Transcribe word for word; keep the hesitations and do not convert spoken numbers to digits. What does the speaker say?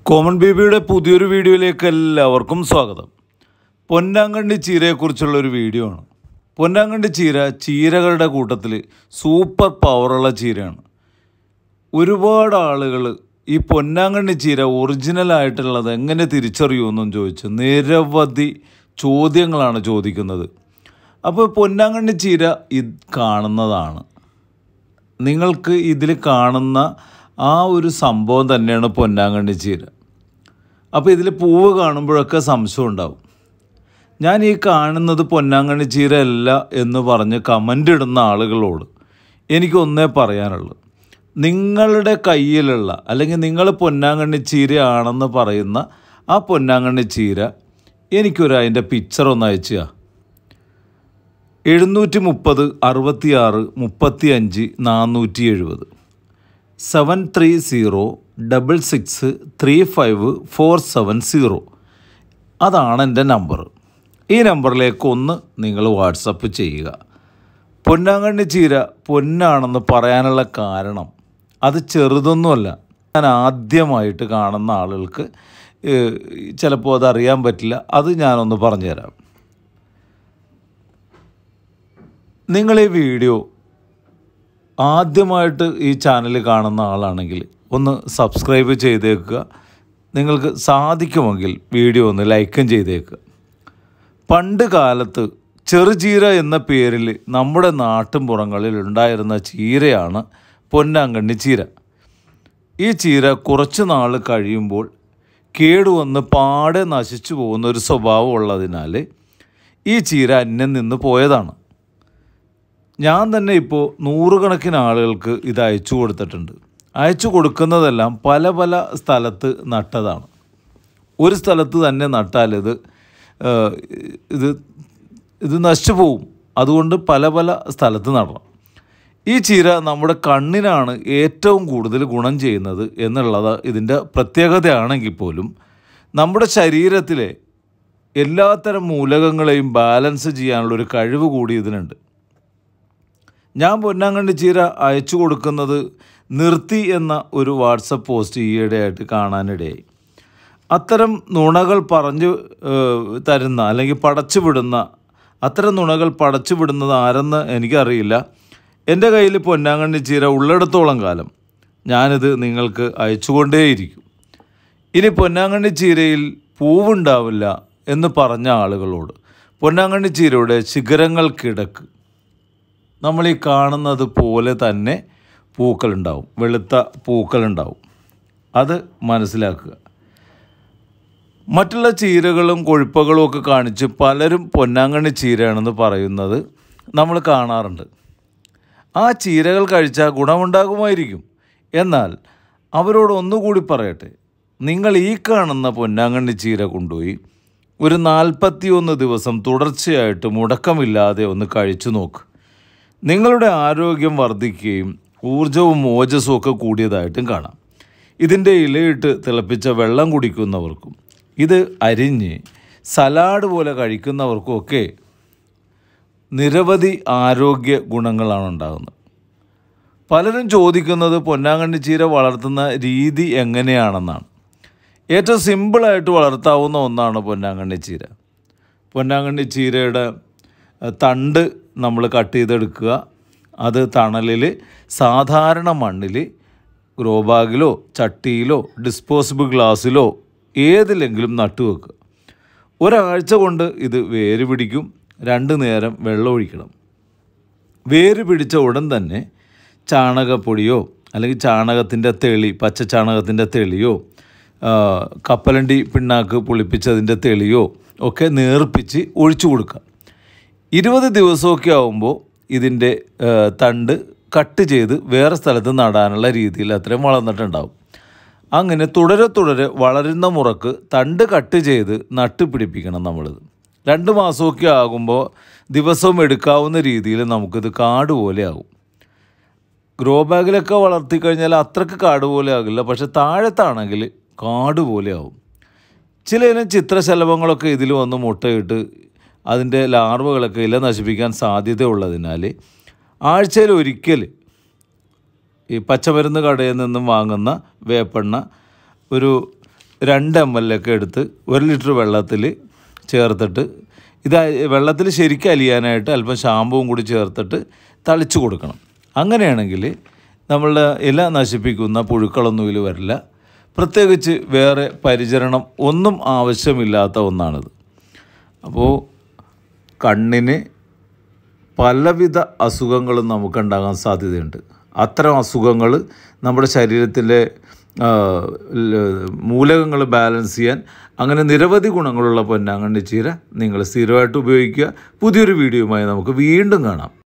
Common ബേബിയുടെ പുതിയൊരു വീഡിയോയിലേക്ക് എല്ലാവർക്കും സ്വാഗതം. പൊന്നാങ്കണ്ണി ചീരയെക്കുറിച്ചുള്ള ഒരു വീഡിയോ ആണ്. പൊന്നാങ്കണ്ണി ചീര ചീരകളുടെ കൂട്ടത്തിൽ സൂപ്പർ പവറുള്ള ചീരയാണ്. ഒരുപാട് ആളുകൾ ഈ പൊന്നാങ്കണ്ണി ചീര ഒറിജിനലായിട്ടുള്ളത് എങ്ങനെ തിരിച്ചറിയുമെന്നും ചോദിച്ച് നിരവധി ചോദ്യങ്ങളാണ് ചോദിക്കുന്നത്. അപ്പോൾ പൊന്നാങ്കണ്ണി ചീര ഇത് കാണുന്നതാണ്. നിങ്ങൾക്ക് ഇതിൽ കാണുന്ന ആ ഒരു സംഭവം തന്നെയാണ് പൊന്നാങ്കണ്ണി ചീര. അപ്പോൾ ഇതിൽ പൂവ് കാണുമ്പോഴൊക്കെ സംശയം ഉണ്ടാവും. ഞാൻ ഈ കാണുന്നത് പൊന്നാങ്കണ്ണി ചീര അല്ല എന്ന് പറഞ്ഞ് കമൻ്റ് ഇടുന്ന ആളുകളോട് എനിക്കൊന്നേ പറയാനുള്ളൂ. നിങ്ങളുടെ കയ്യിലുള്ള അല്ലെങ്കിൽ നിങ്ങൾ പൊന്നാങ്കണ്ണി ചീരയാണെന്ന് പറയുന്ന ആ പൊന്നാങ്കണ്ണി ചീര എനിക്കൊരു അതിൻ്റെ പിക്ചർ ഒന്ന് അയച്ചുക. എഴുന്നൂറ്റി മുപ്പത് അറുപത്തി ആറ് മുപ്പത്തി അഞ്ച് നാനൂറ്റി എഴുപത് seven three zero double six three five four seven zero അതാണ് എൻ്റെ നമ്പർ. ഈ നമ്പറിലേക്ക് ഒന്ന് നിങ്ങൾ വാട്സപ്പ് ചെയ്യുക. പൊന്നാങ്കണ്ണി ചീര പൊന്നാണെന്ന് പറയാനുള്ള കാരണം അത് ചെറുതൊന്നുമല്ല. ഞാൻ ആദ്യമായിട്ട് കാണുന്ന ആളുകൾക്ക് ചിലപ്പോൾ അതറിയാൻ പറ്റില്ല. അത് ഞാനൊന്ന് പറഞ്ഞുതരാം. നിങ്ങൾ ഈ വീഡിയോ ആദ്യമായിട്ട് ഈ ചാനൽ കാണുന്ന ആളാണെങ്കിൽ ഒന്ന് സബ്സ്ക്രൈബ് ചെയ്തേക്കുക. നിങ്ങൾക്ക് സാധിക്കുമെങ്കിൽ വീഡിയോ ഒന്ന് ലൈക്കും ചെയ്തേക്കുക. പണ്ട് കാലത്ത് ചെറുചീര എന്ന പേരിൽ നമ്മുടെ നാട്ടിൻപുറങ്ങളിൽ ഉണ്ടായിരുന്ന ചീരയാണ് പൊന്നാങ്കണ്ണി ചീര. ഈ ചീര കുറച്ച് നാൾ കഴിയുമ്പോൾ കേടുവന്ന് പാടെ നശിച്ചു പോകുന്ന ഒരു സ്വഭാവം ഉള്ളതിനാൽ ഈ ചീര അന്യം നിന്ന് പോയതാണ്. ഞാൻ തന്നെ ഇപ്പോൾ നൂറുകണക്കിന് ആളുകൾക്ക് ഇത് അയച്ചു കൊടുത്തിട്ടുണ്ട്. അയച്ചു കൊടുക്കുന്നതെല്ലാം പല പല സ്ഥലത്ത് നട്ടതാണ്. ഒരു സ്ഥലത്ത് തന്നെ നട്ടാൽ ഇത് ഇത് ഇത് നശിച്ചു പോവും. അതുകൊണ്ട് പല പല സ്ഥലത്ത് നടണം. ഈ ചീര നമ്മുടെ കണ്ണിനാണ് ഏറ്റവും കൂടുതൽ ഗുണം ചെയ്യുന്നത് എന്നുള്ളത് ഇതിൻ്റെ പ്രത്യേകതയാണെങ്കിൽ പോലും നമ്മുടെ ശരീരത്തിലെ എല്ലാത്തരം മൂലകങ്ങളെയും ബാലൻസ് ചെയ്യാനുള്ളൊരു കഴിവ് കൂടി ഇതിനുണ്ട്. ഞാൻ പൊന്നാങ്കണ്ണി ചീര അയച്ചു കൊടുക്കുന്നത് നിർത്തി എന്ന ഒരു വാട്സപ്പ് പോസ്റ്റ് ഈയിടെയായിട്ട് കാണാനിടയായി. അത്തരം നുണകൾ പറഞ്ഞു തരുന്ന അല്ലെങ്കിൽ പടച്ചു വിടുന്ന അത്തരം നുണകൾ പടച്ചു വിടുന്നത് ആരെന്ന് എനിക്കറിയില്ല. എൻ്റെ കയ്യിൽ പൊന്നാങ്കണ്ണി ചീര ഉള്ളിടത്തോളം കാലം ഞാനിത് നിങ്ങൾക്ക് അയച്ചുകൊണ്ടേയിരിക്കും. ഇനി പൊന്നാങ്കണ്ണി ചീരയിൽ പൂവുണ്ടാവില്ല എന്ന് പറഞ്ഞ ആളുകളോട് പൊന്നാങ്കണ്ണി ചീരയുടെ ശിഖരങ്ങൾക്കിടക്ക് നമ്മൾ ഈ കാണുന്നത് പോലെ തന്നെ പൂക്കളുണ്ടാവും, വെളുത്ത പൂക്കളുണ്ടാവും. അത് മനസ്സിലാക്കുക. മറ്റുള്ള ചീരകളും കൊഴുപ്പകളും ഒക്കെ കാണിച്ച് പലരും പൊന്നാങ്കണ്ണി ചീരയാണെന്ന് പറയുന്നത് നമ്മൾ കാണാറുണ്ട്. ആ ചീരകൾ കഴിച്ചാൽ ഗുണമുണ്ടാകുമായിരിക്കും. എന്നാൽ അവരോട് ഒന്നുകൂടി പറയട്ടെ, നിങ്ങൾ ഈ കാണുന്ന പൊന്നാങ്കണ്ണി ചീര കൊണ്ടുപോയി ഒരു നാൽപ്പത്തി ഒന്ന് ദിവസം തുടർച്ചയായിട്ട് മുടക്കമില്ലാതെ ഒന്ന് കഴിച്ചു നോക്ക്. നിങ്ങളുടെ ആരോഗ്യം വർദ്ധിക്കുകയും ഊർജവും ഓജസ്സും ഒക്കെ കൂടിയതായിട്ടും കാണാം. ഇതിൻ്റെ ഇലയിട്ട് തിളപ്പിച്ച വെള്ളം കുടിക്കുന്നവർക്കും ഇത് അരിഞ്ഞ് സലാഡ് പോലെ കഴിക്കുന്നവർക്കുമൊക്കെ നിരവധി ആരോഗ്യ ഗുണങ്ങളാണ് ഉണ്ടാകുന്നത്. പലരും ചോദിക്കുന്നത് പൊന്നാങ്കണ്ണി ചീര വളർത്തുന്ന രീതി എങ്ങനെയാണെന്നാണ്. ഏറ്റവും സിമ്പിളായിട്ട് വളർത്താവുന്ന ഒന്നാണ് പൊന്നാങ്കണ്ണി ചീര. പൊന്നാങ്കണ്ണി ചീരയുടെ തണ്ട് നമ്മൾ കട്ട് ചെയ്തെടുക്കുക. അത് തണലിൽ സാധാരണ മണ്ണിൽ ഗ്രോ ബാഗിലോ ചട്ടിയിലോ ഡിസ്പോസിബിൾ ഗ്ലാസ്സിലോ ഏതിലെങ്കിലും നട്ടുവെക്കുക. ഒരാഴ്ച കൊണ്ട് ഇത് വേര് പിടിക്കും. രണ്ട് നേരം വെള്ളം ഒഴിക്കണം. വേര് പിടിച്ച ഉടൻ തന്നെ ചാണകപ്പൊടിയോ അല്ലെങ്കിൽ ചാണകത്തിൻ്റെ തെളി, പച്ച ചാണകത്തിൻ്റെ തെളിയോ കപ്പലണ്ടി പിണ്ണാക്ക് പുളിപ്പിച്ചതിൻ്റെ തെളിയോ ഒക്കെ നേർപ്പിച്ച് ഒഴിച്ചു കൊടുക്കുക. ഇരുപത് ദിവസമൊക്കെ ആകുമ്പോൾ ഇതിൻ്റെ തണ്ട് കട്ട് ചെയ്ത് വേറെ സ്ഥലത്ത് നടാനുള്ള രീതിയിൽ അത്രയും വളർന്നിട്ടുണ്ടാവും. അങ്ങനെ തുടരെ തുടരെ വളരുന്ന മുറക്ക് തണ്ട് കട്ട് ചെയ്ത് നട്ട് പിടിപ്പിക്കണം നമ്മളിത്. രണ്ട് മാസമൊക്കെ ആകുമ്പോൾ ദിവസവും എടുക്കാവുന്ന രീതിയിൽ നമുക്കിത് കാട് പോലെ ആകും. ഗ്രോ ബാഗിലൊക്കെ വളർത്തിക്കഴിഞ്ഞാൽ അത്രയ്ക്ക് കാട് പോലെ ആകില്ല. പക്ഷെ താഴത്താണെങ്കിൽ കാട് പോലെ ആവും. ചില ഇനം ചിത്രശലഭങ്ങളൊക്കെ ഇതിൽ വന്ന് മുട്ടയിട്ട് അതിൻ്റെ ലാർവകളൊക്കെ ഇല നശിപ്പിക്കാൻ സാധ്യതയുള്ളതിനാൽ ആഴ്ചയിൽ ഒരിക്കൽ ഈ പച്ചമരുന്ന് കടയിൽ നിന്നും വാങ്ങുന്ന വേപ്പെണ്ണ ഒരു രണ്ട് എം എൽ ഒക്കെ എടുത്ത് ഒരു ലിറ്റർ വെള്ളത്തിൽ ചേർത്തിട്ട് ഇത് വെള്ളത്തിൽ ശരിക്കും അലിയാനായിട്ട് അല്പം ഷാമ്പുവും കൂടി ചേർത്തിട്ട് തളിച്ചു കൊടുക്കണം. അങ്ങനെയാണെങ്കിൽ നമ്മളുടെ ഇല നശിപ്പിക്കുന്ന പുഴുക്കളൊന്നും ഇതിൽ വരില്ല. പ്രത്യേകിച്ച് വേറെ പരിചരണം ഒന്നും ആവശ്യമില്ലാത്ത ഒന്നാണിത്. അപ്പോൾ കണ്ണിന് പലവിധ അസുഖങ്ങളും നമുക്കുണ്ടാകാൻ സാധ്യതയുണ്ട്. അത്തരം അസുഖങ്ങൾ നമ്മുടെ ശരീരത്തിലെ മൂലകങ്ങൾ ബാലൻസ് ചെയ്യാൻ അങ്ങനെ നിരവധി ഗുണങ്ങളുള്ള പൊന്നാങ്കണ്ണി ചീര നിങ്ങൾ സ്ഥിരമായിട്ട് ഉപയോഗിക്കുക. പുതിയൊരു വീഡിയോയുമായി നമുക്ക് വീണ്ടും കാണാം.